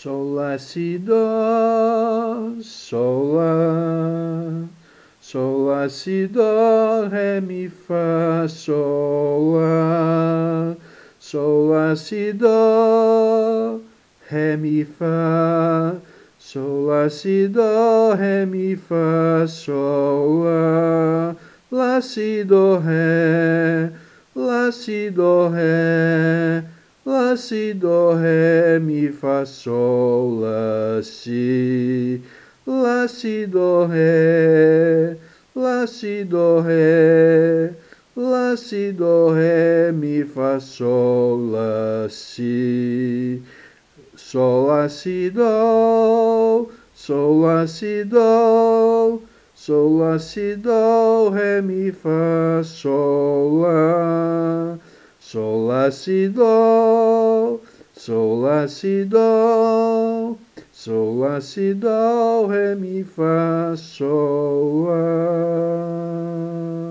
sol, lá, si, dó, sol, lá. Sol, lá, si, dó, ré, mi, fá, sol, lá. Sol, lá, si, dó, ré, mi, fá. Sol, lá, si, dó, ré, mi, fá, sol, lá. Lá, si, dó, ré. Lá, si, dó, ré. Lá, si, dó, ré, mi, fá, sol, lá, si. Lá, si, dó, ré. Lá, si, dó, ré. Lá, si, dó, ré, mi, fá, sol, lá, si. Sol, lá, si, dó. Sol, lá, si, dó. Sol, lá, si, dó, ré, mi, fá, sol, lá. Sol, lá, si, dó. Sol, lá, si, dó. Sol, lá, si, dó, ré, mi, fá, sol, lá.